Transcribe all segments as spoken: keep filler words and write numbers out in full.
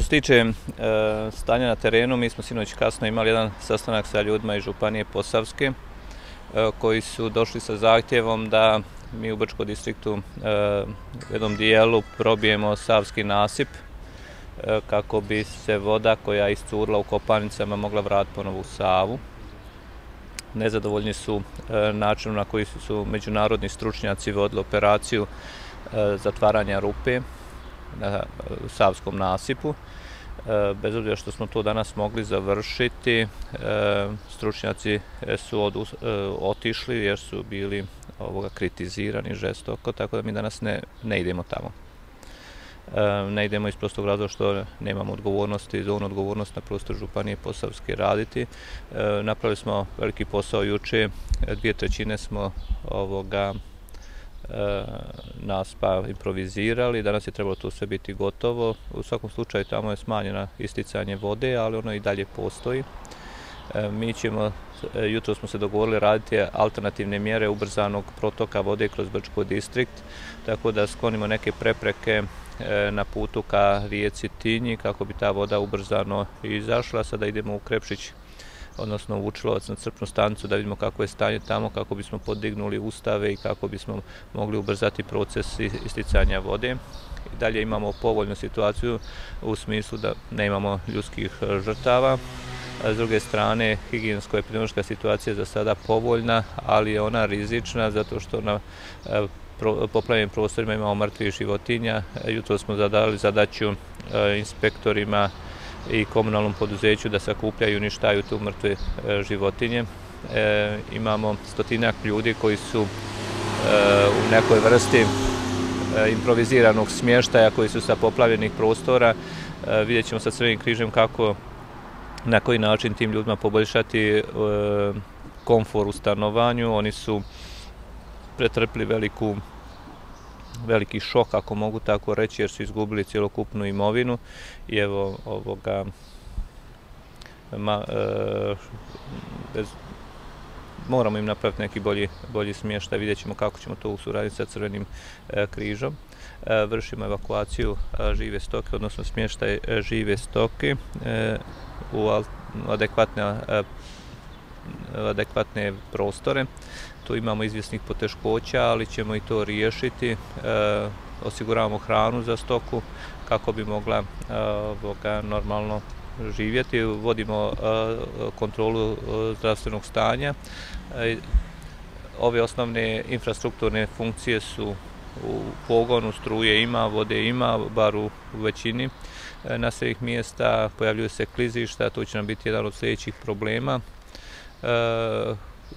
se tiče stanja na terenu, mi smo sinoć kasno imali jedan sastanak sa ljudima iz Županije Posavske koji su došli sa zahtjevom da mi u Brčkom distriktu u jednom dijelu probijemo savski nasip kako bi se voda koja je iscurila u Kopanicama mogla vratiti ponovo u Savu. Nezadovoljni su načinom na koji su međunarodni stručnjaci vodili operaciju zatvaranja rupe na savskom nasipu. Bez obzira što smo to danas mogli završiti, stručnjaci su otišli jer su bili kritizirani žestoko, tako da mi danas ne idemo tamo. Ne idemo iz prostog razloga što nemamo odgovornosti, zonu odgovornost na prostoru Županije Posavske raditi. Napravili smo veliki posao juče, dvije trećine smo ovoga naspa improvizirali, danas je trebalo to sve biti gotovo. U svakom slučaju tamo je smanjeno isticanje vode, ali ono i dalje postoji. Mi ćemo, jutro smo se dogovorili raditi alternativne mjere ubrzanog protoka vode kroz Brčko distrikt, tako da sklonimo neke prepreke na putu ka rijeci Tinji kako bi ta voda ubrzano izašla. Sada idemo u Krepšić, odnosno u Vučilovac na crpnu stanicu da vidimo kako je stanje tamo, kako bismo podignuli ustave i kako bismo mogli ubrzati proces isticanja vode. I dalje imamo povoljnu situaciju u smislu da nemamo ljudskih žrtava. S druge strane, higijensko-epidemiološka situacija je za sada povoljna, ali je ona rizična zato što na poplavljenim prostorima imamo mrtvih životinja. Jutro smo zadali zadaću inspektorima i komunalnom poduzeću da sakupljaju i uništaju tu mrtve životinje. Imamo stotinak ljudi koji su u nekoj vrsti improviziranog smještaja koji su sa poplavljenih prostora. Vidjet ćemo sa Crvenim križem kako, na koji način tim ljudima poboljšati komfor u stanovanju. Oni su pretrpili veliku veliki šok, ako mogu tako reći, jer su izgubili cjelokupnu imovinu i evo ovoga ma, e, bez, moramo im napraviti neki bolji, bolji smještaj, vidjet ćemo kako ćemo to u suradnji sa Crvenim e, križom. E, vršimo evakuaciju e, žive stoke, odnosno smještaj e, žive stoke e, u adekvatne, e, adekvatne prostore. Tu imamo izvjesnih poteškoća, ali ćemo i to riješiti. E, osiguravamo hranu za stoku kako bi mogla e, normalno živjeti. Vodimo e, kontrolu e, zdravstvenog stanja. E, ove osnovne infrastrukturne funkcije su u pogonu, struje ima, vode ima, bar u, u većini e, naseljenih mjesta. Pojavljuju se klizišta, to će nam biti jedan od sljedećih problema. E,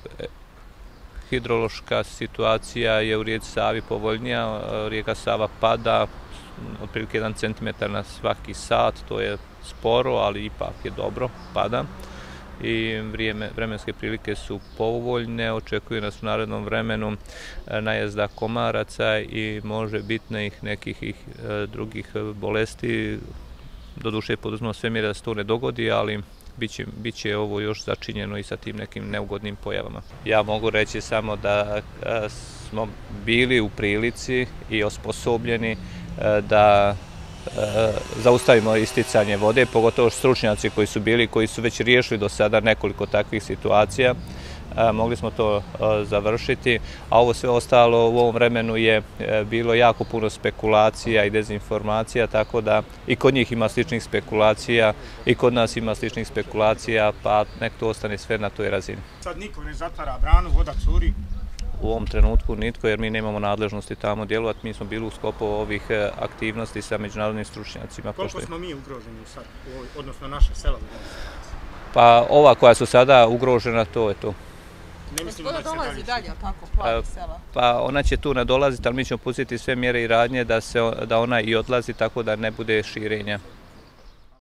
Hidrološka situacija je u rijeci Savi povoljnija, rijeka Sava pada otprilike jedan centimetar na svaki sat, to je sporo, ali ipak je dobro, pada. I vrijeme, vremenske prilike su povoljne, očekuju nas u narednom vremenu najezda komaraca i može bitnih nekih ih, drugih bolesti. Doduše poduzmemo sve mjere da se to ne dogodi, ali Biće, biće ovo još začinjeno i sa tim nekim neugodnim pojavama. Ja mogu reći samo da smo bili u prilici i osposobljeni da zaustavimo isticanje vode, pogotovo stručnjaci koji su bili, koji su već riješili do sada nekoliko takvih situacija. Mogli smo to završiti, a ovo sve ostalo u ovom vremenu je bilo jako puno spekulacija i dezinformacija, tako da i kod njih ima sličnih spekulacija i kod nas ima sličnih spekulacija, pa nek to ostane sve na toj razini. Sad niko ne zatvara branu, voda curi? U ovom trenutku nitko, jer mi nemamo nadležnosti tamo djelovati. Mi smo bili u sklopu ovih aktivnosti sa međunarodnim stručnjacima. Koliko smo mi ugroženi sad, odnosno naše sela? Pa ova koja su sada ugrožena, to je to. Voda dolazi dalje, tako, plavi sela? Pa ona će tu nadolaziti, ali mi ćemo pustiti sve mjere i radnje da, se, da ona i odlazi, tako da ne bude širenja.